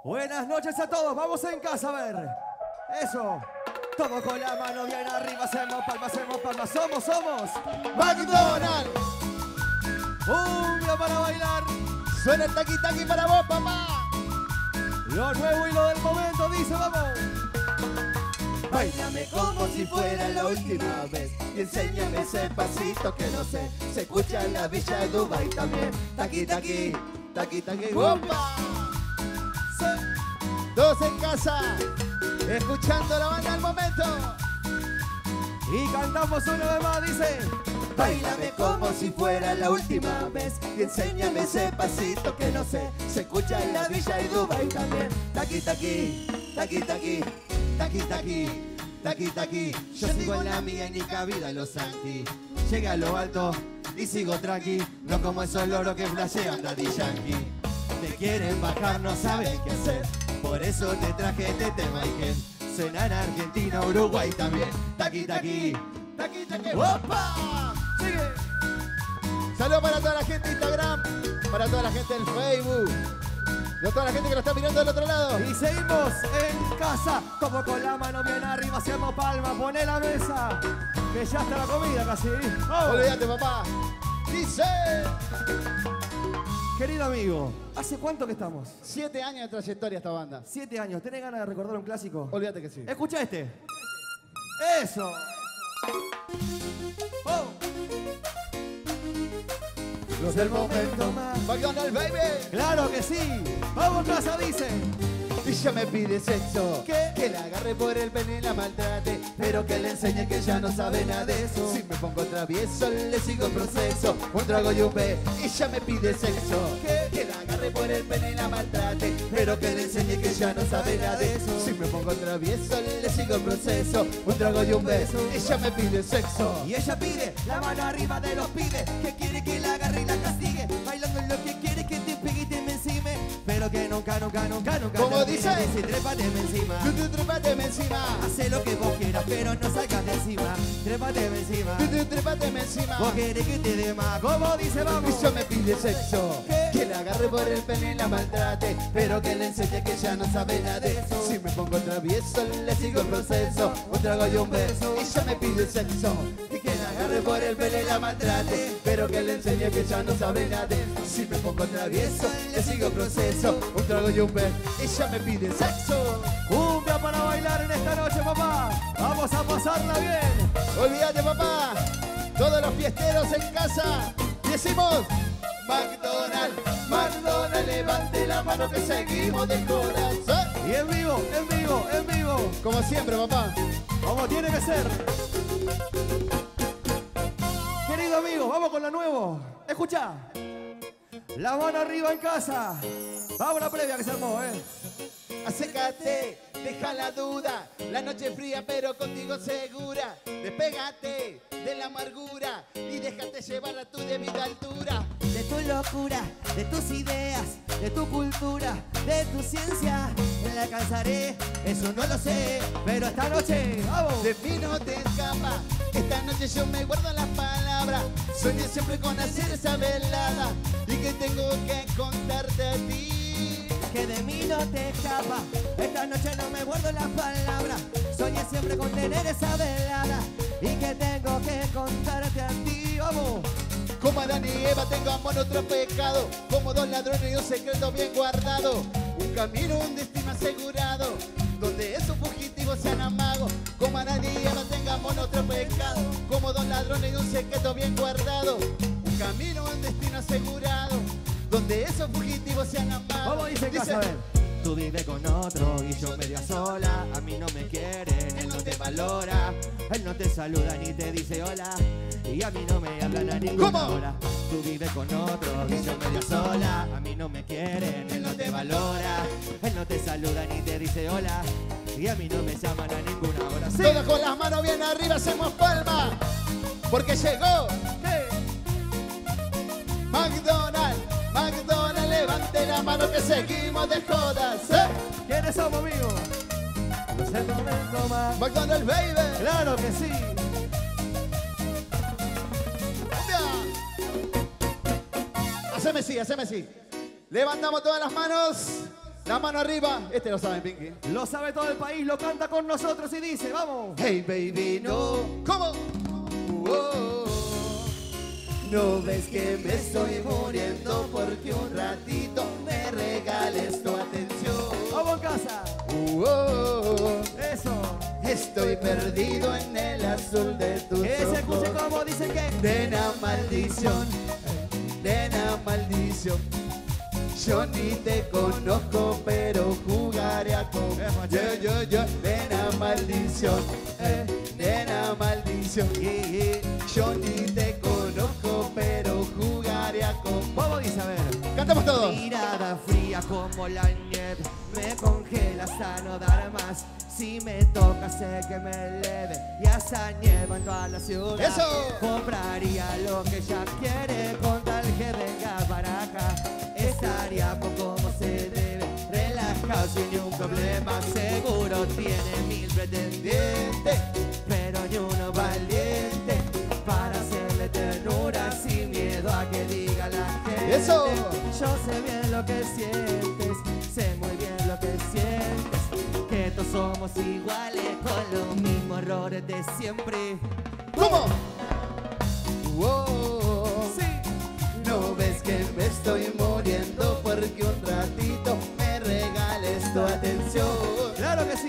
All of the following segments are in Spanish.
Buenas noches a todos, vamos en casa a ver. Eso. Todos con la mano bien arriba, hacemos palmas, somos McDonald's. Cumbia para bailar. Suena el taqui taqui para vos, papá. Lo nuevo y lo del momento, dice, vamos. Báilame como si fuera la última vez y enséñame ese pasito que no sé. Se escucha en la villa de Dubai también. Taqui taqui, taqui taqui. ¡Opa! Dos en casa, escuchando la banda al momento. Y cantamos una vez más, dice. Báilame como si fuera la última vez y enséñame ese pasito que no sé. Se escucha en la villa y Dubai también. Taqui taqui, taqui taqui, taqui taqui, taqui taqui. Yo sigo en la mía y ni cabida en los anti. Llegué a lo alto y sigo tranqui. No como esos loros que flashean Daddy Yankee. Te quieren bajar, no saben qué hacer. Por eso te traje este tema y que suena en Argentina, Uruguay también. Taqui taqui, taqui taqui. ¡Opa! Sigue. Saludos para toda la gente de Instagram, para toda la gente del Facebook, de toda la gente que lo está mirando del otro lado. Y seguimos en casa, todos con la mano bien arriba, hacemos palmas, poné la mesa, que ya está la comida casi. ¡Vamos! Olvídate, papá. Dice. Querido amigo, ¿hace cuánto que estamos? 7 años de trayectoria esta banda. 7 años, ¿tenés ganas de recordar un clásico? Olvídate que sí. Escucha este. Eso. Oh. Los del momento. McDonald's, baby. Claro que sí. Vamos casa, dice. Y ella me pide sexo. ¿Qué? Que la agarre por el pene y la maltrate, pero que le enseñe que ya no sabe nada de eso. Si me pongo travieso, le sigo el proceso. Un trago y un B. Ella me pide sexo. ¿Qué? Que la agarre por el pene y la maltrate, pero que le enseñe que ya no sabe nada de eso. Si me pongo travieso, le sigo el proceso. Un trago y un beso. Ella me pide sexo. Y ella pide la mano arriba de los pibes, que quiere que la agarre y la castigue, bailando lo que quiere que te pegue y te me encime, pero que nunca ¿Cómo dice? Trépateme encima. Tú trépateme encima. Hace lo que vos quieras, pero no salgas de encima. Trépateme encima. Tú trépateme encima. Vos querés que te dé más. ¿Cómo dice, vamos? Ella me pide sexo. ¿Qué? Que la agarre por el pene y la maltrate, pero que le enseñe que ya no sabe nada de eso. Si me pongo travieso, le sigo el proceso. Un trago y un beso. Ella me pide sexo. Y que la agarre por el pene y la maltrate, pero que le enseñe que ya no sabe nada de eso. Si me pongo travieso, le sigo el proceso. Un trago y un beso. Ella me pide sexo. Cumbia para bailar en esta noche, papá. Vamos a pasarla bien. Olvídate, papá. Todos los fiesteros en casa. Decimos McDonald's, McDonald's, levante la mano que seguimos de corazón. Y en vivo. Como siempre, papá. Como tiene que ser. Querido amigo, vamos con lo nuevo. Escucha. La mano arriba en casa. Vamos a la previa que se armó, Acércate, deja la duda. La noche es fría, pero contigo segura. Despégate de la amargura y déjate llevar a tu debida altura. De tu locura, de tus ideas, de tu cultura, de tu ciencia. Me la alcanzaré, eso no lo sé, pero esta noche, vamos. De mí no te escapa. Esta noche yo me guardo las palabras. Soñé siempre con hacer esa velada y que tengo que contarte a ti. Que de mí no te escapa, esta noche no me guardo las palabras. Soñé siempre con tener esa velada y que tengo que contarte a ti, vamos. Como Adán y Eva tengamos otro pecado, como dos ladrones y un secreto bien guardado. Un camino, un destino asegurado, donde esos fugitivos sean amagos. Como Adán y Eva tengamos otro pecado, como dos ladrones y un secreto bien guardado. Un camino, un destino asegurado, donde esos fugitivos sean amados. Vamos, dice en casa, a ver. Tú vives con otro y yo media sola. A mí no me quieren, él no te valora. Él no te saluda ni te dice hola. Y a mí no me hablan a ninguna hora. Tú vives con otro y yo media sola. A mí no me quieren, él no te valora. Él no te saluda ni te dice hola. Y a mí no me llaman a ninguna hora. ¿Sí? Todos con las manos bien arriba hacemos palma, porque llegó McDonald's, McDonald's, levante la mano que seguimos de jodas. ¿Quiénes somos, amigos? No es el momento más. McDonald's, baby. Claro que sí. Haceme sí. Levantamos todas las manos. La mano arriba. Este lo saben, Pinky. Lo sabe todo el país, lo canta con nosotros y dice, vamos. Hey, baby, no. ¿Cómo? No ves que me estoy muriendo porque un ratito me regales tu atención. Vamos en casa. Eso. Estoy perdido en el azul de tus ojos. Que se escuche como dicen que. Nena, maldición. Nena, maldición. Yo ni te conozco, pero jugaré a con. Nena, maldición. Nena, maldición. Yo ni te conozco, pero jugaré a con. Vamos, dice, a ver. Cantamos todos. Mirada fría como la nieve, me congela hasta no dar más. Si me toca sé que me eleve y hasta nieva en toda la ciudad. ¡Eso! Compraría lo que ella quiere con tal que venga para acá. Estaría poco como se debe, relajado sin ni un problema. Seguro tiene 1000 pretendientes, pero ni uno valiente para hacerle ternura sin miedo a que diga la gente. ¡Eso! Yo sé bien lo que sientes, sé muy bien lo que sientes, que todos somos iguales con los mismos errores de siempre. ¿Cómo? Sí. No ves que me estoy muriendo porque un ratito me regales tu atención. Claro que sí.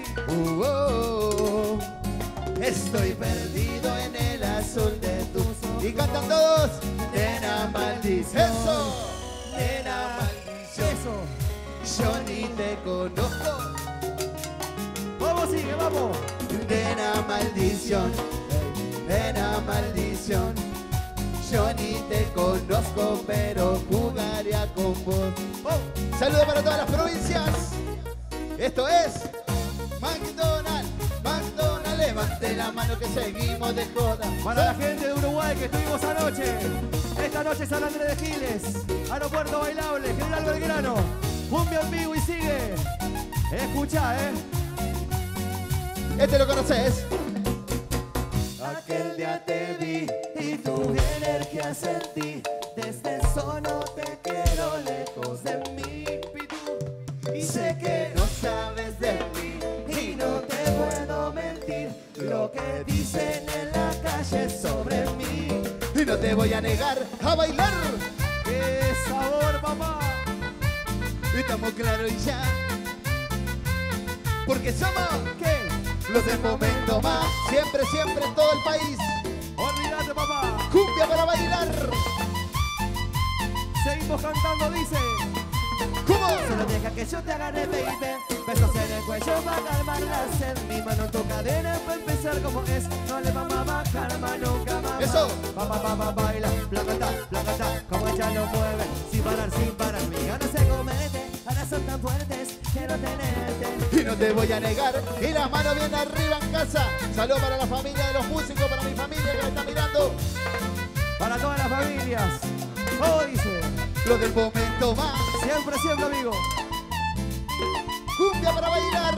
Estoy perdido en el azul de tus ojos. Y cantan todos. Nena, maldición. Eso. Nena, maldición. Eso. Yo ni te conozco. Vamos, sigue, vamos. Nena, maldición. Nena, maldición. Yo ni te conozco, pero jugaría con vos. Saludos para todas las provincias. Esto es McDonald's. McDonald's, levante la mano que seguimos de joda. Para la gente de Uruguay que estuvimos anoche. Esta noche San Andrés de Giles, Aeropuerto Bailable, General Belgrano. Cumbia en vivo y sigue. Escucha, Este lo conoces. Aquel día te vi y tuve energía sentí. Desde eso no te quiero lejos de mí, Pitu. Y sé que no sabes de mí Y no te puedo mentir lo que dicen en la calle sobre mí. y no te voy a negar a bailar. ¡Qué sabor, papá! Estamos claros y ya. Porque somos ¿Qué? los del momento más. Siempre, siempre en todo el país. Olvídate, papá. Cumbia para bailar. Seguimos cantando, dice. ¿Cómo? Solo deja que yo te agarre, baby. Besos en el cuello para calmar la sed. Mi mano en tu cadena para empezar como es. No le vamos a bajar más nunca, mamá. Eso. Pa, baila, placata, como ella lo mueve. Sin parar, mis ganas se comete. Ahora son tan fuertes, quiero tenerte. Y no te voy a negar. Y las manos bien arriba en casa. Saludos para la familia de los músicos, para mi familia que me está mirando. Para todas las familias. ¿Cómo dice? Los del momento más. Siempre, siempre, amigo. Cumbia para bailar.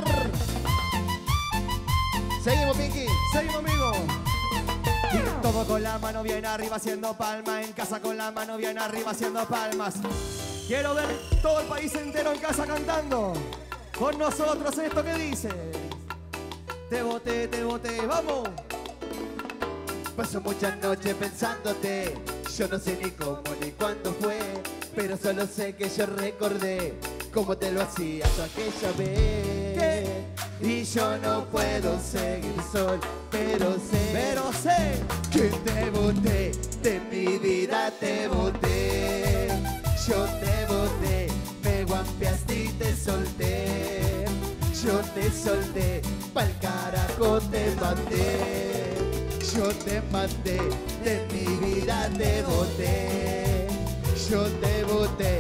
Seguimos, Pinky. Seguimos, amigo. Y todo con la mano bien arriba haciendo palmas. En casa con la mano bien arriba haciendo palmas. Quiero ver todo el país entero en casa cantando. Con nosotros esto que dice. Te boté, vamos. Paso muchas noches pensándote. Yo no sé ni cómo ni cuándo fue, pero solo sé que yo recordé cómo te lo hacías aquella vez. ¿Qué? Y yo no puedo seguir sol, pero sé que te boté, de mi vida te boté. Yo te boté, me guampeaste y te solté. Yo te solté, pa'l carajo te mandé. Yo te mandé, de mi vida te boté. Yo te boté,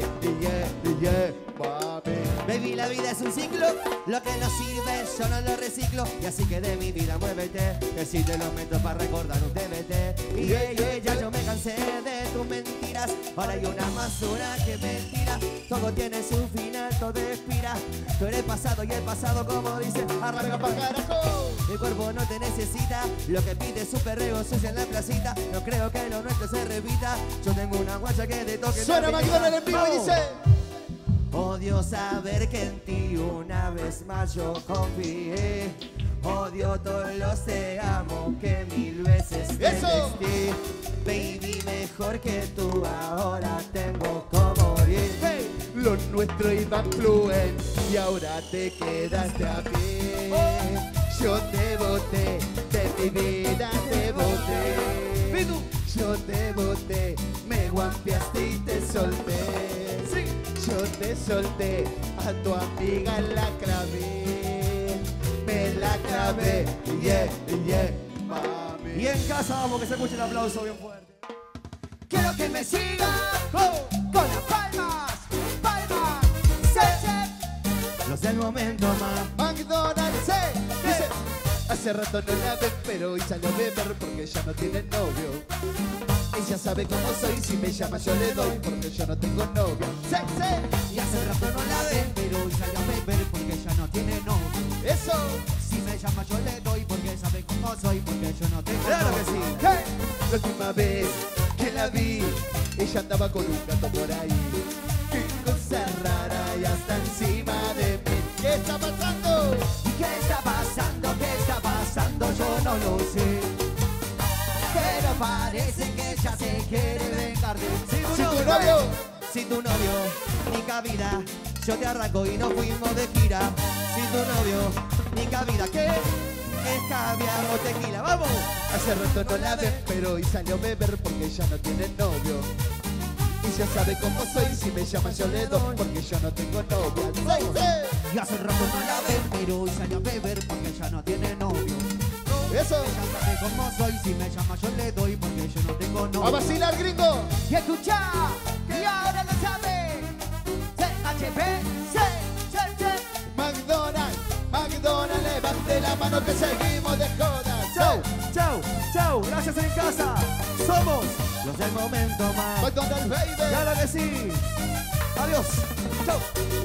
mami. Baby, la vida es un ciclo, lo que no sirve yo no lo reciclo. Y así que de mi vida muévete, que si te lo meto para recordar un TBT. Y ya yo me cansé de tus mentiras, ahora hay una más dura que mentira. Todo tiene su final, todo expira. Tú eres pasado y el pasado, como dice, Arranca pa' carajo. mi cuerpo no te necesita, lo que pide su perreo sucio en la placita. No creo que lo nuestro se repita, yo tengo una guacha que de toque. Suena McDonald's en vivo y dice. Odio saber que en ti una vez más yo confié. Odio todos los te amo que 1000 veces te vestí. Baby, mejor que tú ahora tengo como morir. Hey. Lo nuestro iba fluent y ahora te quedaste a pie. Yo te boté, de mi vida te boté. Yo te boté, me guampeaste y te solté. Yo te solté, a tu amiga la clavé. Me la clavé, yeah, yeah, mami. Y en casa vamos que se escuche el aplauso bien fuerte. Quiero que me sigas con las palmas, palmas, No sé el momento más. McDonald's, dice, hace rato no la ven, pero hoy salió a beber porque ya no tiene novio. Ella sabe cómo soy, si me llama yo le doy porque yo no tengo novio. Y hace rato no la ven, pero hoy salió a beber porque ya no tiene novio. Eso. Si me llama yo le doy porque sabe cómo soy, porque yo no tengo Claro novio. que sí. Hey. La última vez que la vi, ella andaba con un gato por ahí. Qué cosa rara y hasta encima de mí. ¿Qué está pasando? ¿Qué está pasando? ¿Qué está pasando? Yo no lo sé. Pero parece que ella se quiere vengar de Si tu novio, si tu novio, ni cabida, yo te arranco y nos fuimos de gira. Si tu novio, ni cabida, ¿qué? Es caviar o tequila, ¡vamos! hace rato no la ven, pero hoy salió a beber porque ya no tiene novio. Y ya sabe cómo soy, si me llama yo le doy porque yo no tengo novia. Y hace rato no la ven, pero hoy salió a beber porque ya no tiene novio. Eso. Ella sabe cómo soy, si me llama yo le doy porque yo no tengo novio. ¡A vacilar, gringo! Y escucha, y ahora lo sabe. CHP, McDonald's, McDonald's, levante la mano que seguimos de jodas. Chau, chau, chau, gracias en casa. Somos los del momento más. McDonald's, baby. Claro que sí. Adiós. Chau.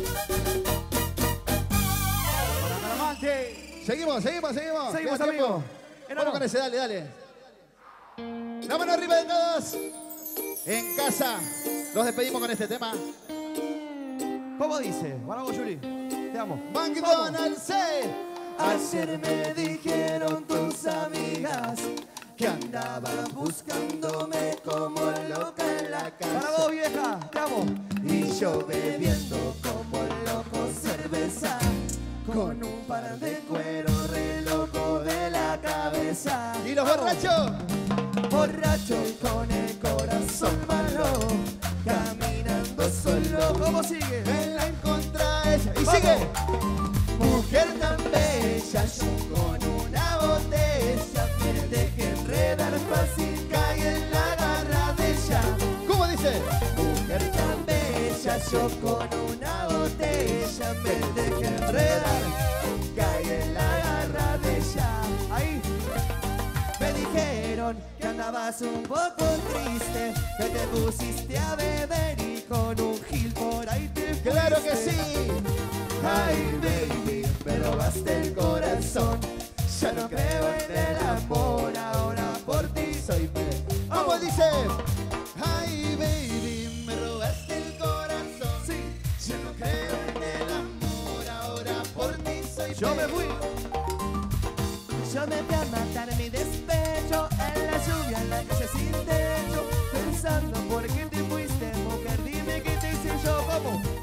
Seguimos. Seguimos, Queda tiempo. amigos. Vamos con ese, dale. La mano arriba de todos. En casa. Nos despedimos con este tema. ¿Cómo dice? Vamos, Yuri. Te amo. McDonald's. Ayer me dijeron tus amigas que andaban buscándome como loca en la calle. Para vos, vieja, te amo. Y yo bebiendo como loco cerveza, con un par de cuero re loco de la cabeza. ¿Y los borrachos? Borracho y con el corazón malo, caminando solo. ¿Cómo sigue? Me la encontré a ella. Y Vamos. sigue. Mujer tan bella, yo con una botella, me dejé enredar fácil, caí en la garra de ella. ¿Cómo dice? Mujer tan bella, yo con una botella, me dejé enredar, caí en la garra de ella. Ahí me dijeron que andabas un poco triste, que te pusiste a beber y con un gil por ahí te fuiste. ¡Claro que sí! Ay, baby, me robaste el corazón. Ya no creo en el amor, ahora por ti soy feliz. ¿Cómo dice? Ay, baby, me robaste el corazón. Sí, Yo no creo en el amor, ahora por ti soy yo me feliz. fui. Yo me fui a matar mi despecho en la lluvia, en la calle sin techo, pensando por qué te fuiste, mujer, dime qué te hice yo, ¿cómo?